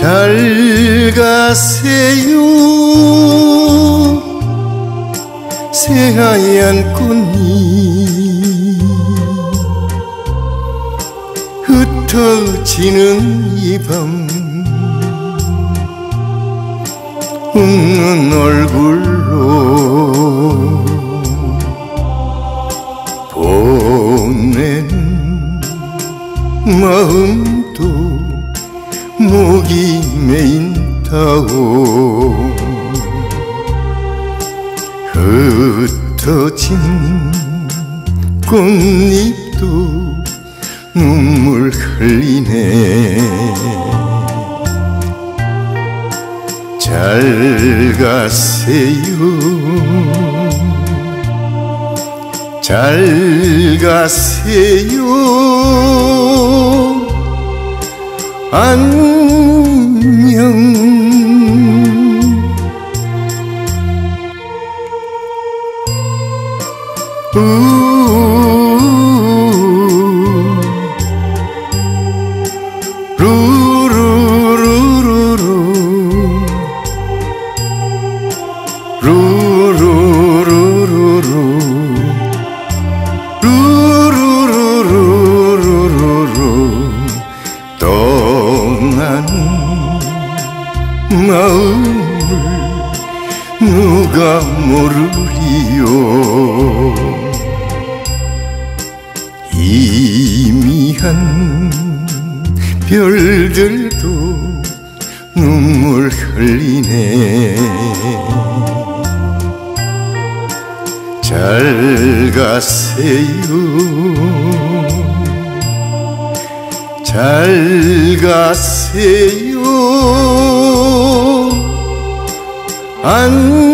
잘 가세요 새하얀 꽃잎 흩어지는 이 밤 웃는 얼굴로 보내는 마음도 목이 메인다오 흩어진 꽃잎도 눈물 흘리네 잘 가세요 잘 가세요 안녕 떠나는 마음을 누가 모르리요 희미한 별들도 눈물 흘리네 잘 가세요 잘 가세요